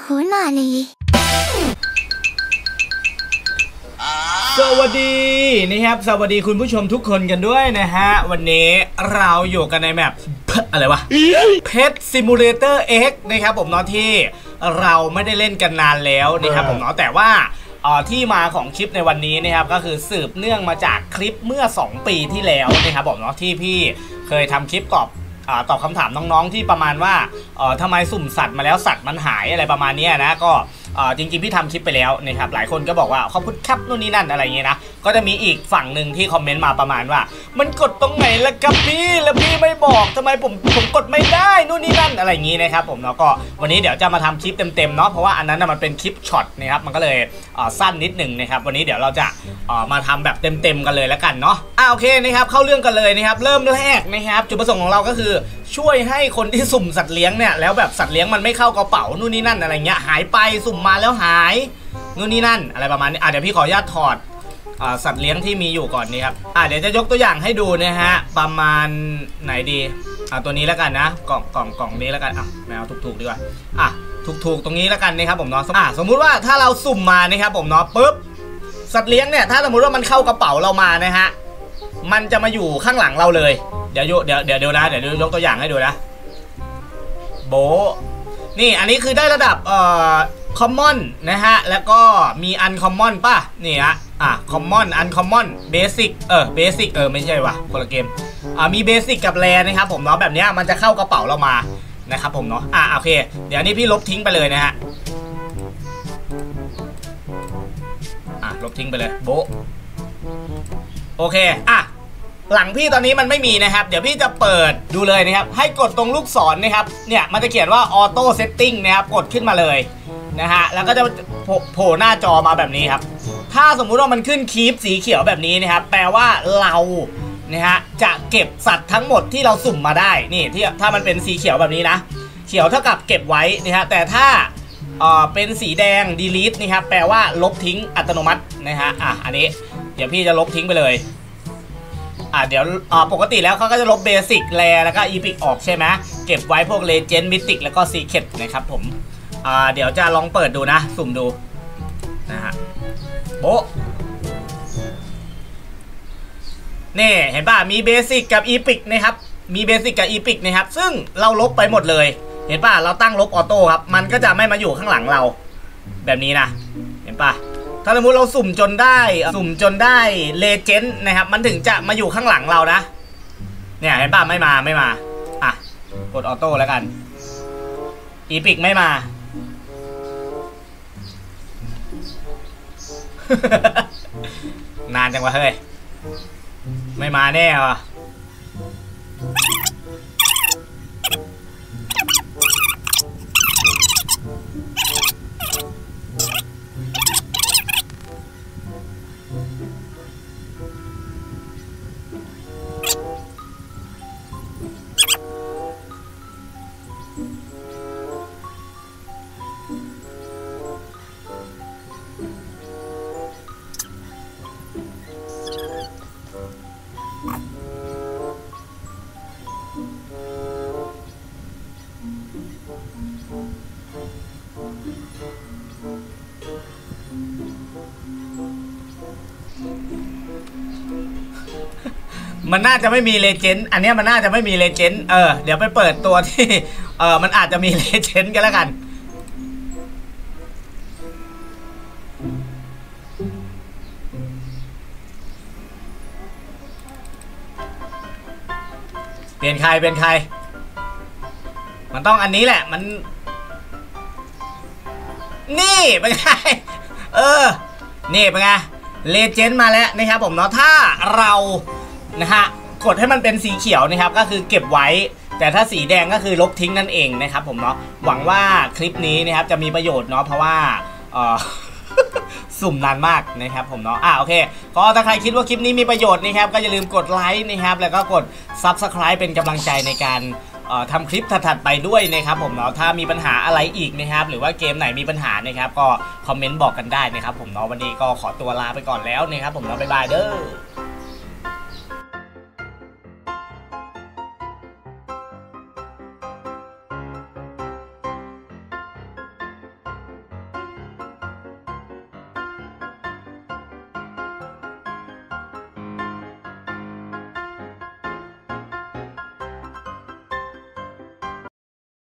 哪里？ สวัสดีนะครับสวัสดีคุณผู้ชมทุกคนกันด้วยนะฮะวันนี้เราอยู่กันในแมปอะไรวะ Pet Simulator X นะครับผมเนาะที่เราไม่ได้เล่นกันนานแล้วนะครับผมเนาะแต่ว่าที่มาของคลิปในวันนี้นะครับก็คือสืบเนื่องมาจากคลิปเมื่อ2ปีที่แล้วนะครับผมเนาะที่พี่เคยทำคลิปตอบคำถามน้องๆที่ประมาณว่าทำไมสุ่มสัตว์มาแล้วสัตว์มันหายอะไรประมาณนี้นะก็จริงๆพี่ทำคลิปไปแล้วนะครับหลายคนก็บอกว่าขอบคุณครับนู่นนี่นั่นอะไรอย่างเงี้ยนะก็จะมีอีกฝั่งหนึ่งที่คอมเมนต์มาประมาณว่ามันกดตรงไหนล่ะครับพี่แล้วพี่ไม่บอกทำไมผมกดไม่ได้นู่นนี่นั่นอะไรอย่างงี้นะครับผมแล้วก็วันนี้เดี๋ยวจะมาทำคลิปเต็มๆเนาะเพราะว่าอันนั้นมันเป็นคลิปช็อตนะครับมันก็เลยสั้นนิดหนึ่งนะครับวันนี้เดี๋ยวเราจะมาทำแบบเต็มๆกันเลยแล้วกันเนาะโอเคนะครับเข้าเรื่องกันเลยนะครับเริ่มแรกนะครับจุดประสงค์ของเราก็คือช่วยให้คนที่สุ่มสัตว์เลี้ยงเนี่ยแล้วแบบสัตว์เลี้ยงมันไม่เข้ากระเป๋านู่นนี่นั่นอะไรเงี้ยหายไปสุ่มมาแล้วหายนู่นนี่นั่นอะไรประมาณนี้เดี๋ยวพี่ขออนุญาตถอดสัตว์เลี้ยงที่มีอยู่ก่อนนี่ครับเดี๋ยวจะยกตัวอย่างให้ดูนะฮะประมาณไหนดีตัวนี้แล้วกันนะกล่องนี้แล้วกันไม่เอาถูกดีกว่าถูกตรงนี้แล้วกันนะครับผมเนาะสมมุติว่าถ้าเราสุ่มมานะครับผมเนาะปุ๊บสัตว์เลี้ยงเนี่ยถ้าสมมุติว่ามันเข้ากระเป๋าเรามานะฮะมันจะมาอยู่ข้างหลังเราเลยเดี๋ยวนะเดี๋ยวยกตัวอย่างให้ดูนะโบนี่อันนี้คือได้ระดับคอมมอนนะฮะแล้วก็มีอันคอมมอนป่ะนี่ฮะคอมมอนอันคอมมอนเบสิกเบสิกไม่ใช่ว่ะคนละเกมมีเบสิกกับแรนะครับผมเนาะแบบนี้มันจะเข้ากระเป๋าเรามานะครับผมเนาะโอเคเดี๋ยวนี้พี่ลบทิ้งไปเลยนะฮะลบทิ้งไปเลยโบโอเคหลังพี่ตอนนี้มันไม่มีนะครับเดี๋ยวพี่จะเปิดดูเลยนะครับให้กดตรงลูกศรนะครับเนี่ยมันจะเขียนว่าออโต้เซตติ้งนะครับกดขึ้นมาเลยนะฮะแล้วก็จะโผล่หน้าจอมาแบบนี้ครับถ้าสมมุติว่ามันขึ้นคีปสีเขียวแบบนี้นะครับแปลว่าเรานะฮะจะเก็บสัตว์ทั้งหมดที่เราสุ่มมาได้นี่ที่ถ้ามันเป็นสีเขียวแบบนี้นะเขียวเท่ากับเก็บไว้นะฮะแต่ถ้าเป็นสีแดง delete นะครับแปลว่าลบทิ้งอัตโนมัตินะฮะอันนี้เดี๋ยวพี่จะลบทิ้งไปเลยเดี๋ยวปกติแล้วเขาก็จะลบเบสิกแรแล้วก็อีพิกออกใช่ไหมเก็บไว้พวกเลเจนด์มิติกแล้วก็ซีเคร็ตนะครับผมเดี๋ยวจะลองเปิดดูนะสุ่มดูนะฮะโบนี่เห็นป่ะมีเบสิกกับอีพิกนะครับมีเบสิกกับอีพิกนะครับซึ่งเราลบไปหมดเลยเห็นป่ะเราตั้งลบออโต้ครับมันก็จะไม่มาอยู่ข้างหลังเราแบบนี้นะเห็นป่ะถ้าสมมติเราสุ่มจนได้เลเจนด์นะครับมันถึงจะมาอยู่ข้างหลังเรานะเนี่ยเห็นป่ะไม่มากดออโต้แล้วกันอีพิกไม่มา นานจังวะเฮ้ยไม่มาแน่วะมันน่าจะไม่มีเลเจนด์อันนี้มันน่าจะไม่มีเลเจนด์เดี๋ยวไปเปิดตัวที่มันอาจจะมีเลเจนด์กันแล้วกันเปลี่ยนใครมันต้องอันนี้แหละมันนี่เป็นไงนี่เป็นไงเลเจนด์มาแล้วนะครับผมเนาะถ้าเรานะฮะกดให้มันเป็นสีเขียวนะครับก็คือเก็บไว้แต่ถ้าสีแดงก็คือลบทิ้งนั่นเองนะครับผมเนาะหวังว่าคลิปนี้นะครับจะมีประโยชน์เนาะเพราะว่าสุ่มนานมากนะครับผมเนาะโอเคก็ถ้าใครคิดว่าคลิปนี้มีประโยชน์นะครับก็อย่าลืมกดไลค์นะครับแล้วก็กด Subscribe เป็นกำลังใจในการทำคลิปถัดๆไปด้วยนะครับผมเนาะถ้ามีปัญหาอะไรอีกนะครับหรือว่าเกมไหนมีปัญหานะครับก็คอมเมนต์บอกกันได้นะครับผมเนาะวันนี้ก็ขอตัวลาไปก่อนแล้วนะครับผมเนาะบ๊ายบายเด้อ